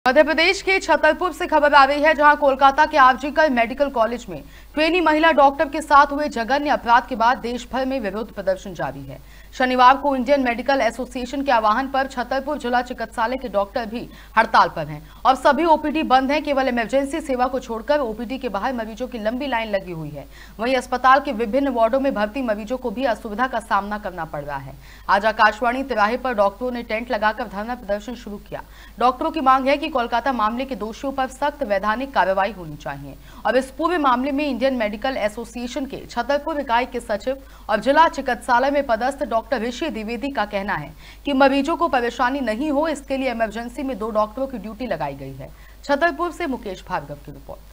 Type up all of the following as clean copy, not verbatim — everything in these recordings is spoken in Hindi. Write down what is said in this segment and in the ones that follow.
मध्य प्रदेश के छतरपुर से खबर आ रही है, जहां कोलकाता के आरजीकर मेडिकल कॉलेज में ट्रेनी महिला डॉक्टर के साथ हुए जघन्य अपराध के बाद देश भर में विरोध प्रदर्शन जारी है। शनिवार को इंडियन मेडिकल एसोसिएशन के आह्वान पर छतरपुर जिला चिकित्सालय के डॉक्टर भी हड़ताल पर हैं और सभी ओपीडी बंद हैं। केवल इमरजेंसी सेवा को छोड़कर ओपीडी के बाहर मरीजों की लंबी लाइन लगी हुई है। वहीं अस्पताल के विभिन्न वार्डों में भर्ती मरीजों को भी असुविधा का सामना करना पड़ रहा है। आज आकाशवाणी तिराहे पर डॉक्टरों ने टेंट लगाकर धरना प्रदर्शन शुरू किया। डॉक्टरों की मांग है कि कोलकाता मामले के दोषियों पर सख्त वैधानिक कार्रवाई होनी चाहिए और इस पूरे मामले में इंडियन मेडिकल एसोसिएशन के छतरपुर इकाई के सचिव और जिला चिकित्सालय में पदस्थ डॉक्टर ऋषि द्विवेदी का कहना है कि मरीजों को परेशानी नहीं हो, इसके लिए इमरजेंसी में 2 डॉक्टरों की ड्यूटी लगाई गई है। छतरपुर से मुकेश भार्गव की रिपोर्ट।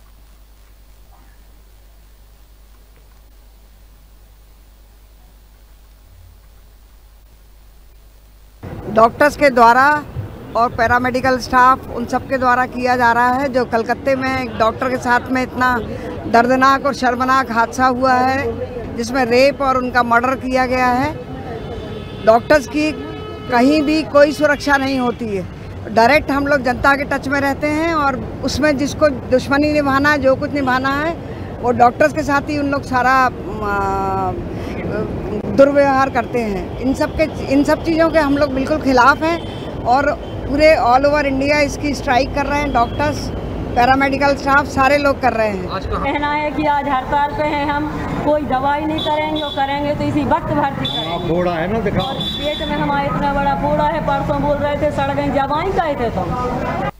डॉक्टर्स के द्वारा और पैरामेडिकल स्टाफ उन सब के द्वारा किया जा रहा है। जो कलकत्ते में एक डॉक्टर के साथ में इतना दर्दनाक और शर्मनाक हादसा हुआ है, जिसमें रेप और उनका मर्डर किया गया है। डॉक्टर्स की कहीं भी कोई सुरक्षा नहीं होती है। डायरेक्ट हम लोग जनता के टच में रहते हैं और उसमें जिसको दुश्मनी निभाना है, जो कुछ निभाना है, वो डॉक्टर्स के साथ ही उन लोग सारा दुर्व्यवहार करते हैं। इन सब चीज़ों के हम लोग बिल्कुल खिलाफ हैं और पूरे ऑल ओवर इंडिया इसकी स्ट्राइक कर रहे हैं। डॉक्टर्स, पैरामेडिकल स्टाफ सारे लोग कर रहे हैं। कहना है कि आज हड़ताल पे हैं हम, कोई दवाई नहीं करेंगे, और करेंगे तो इसी वक्त भर्ती करेंगे। फोड़ा है ना, दिखाओ। और पेट में हमारे इतना बड़ा फोड़ा है, परसों बोल रहे थे सड़ गई, दवाई कहे थे तो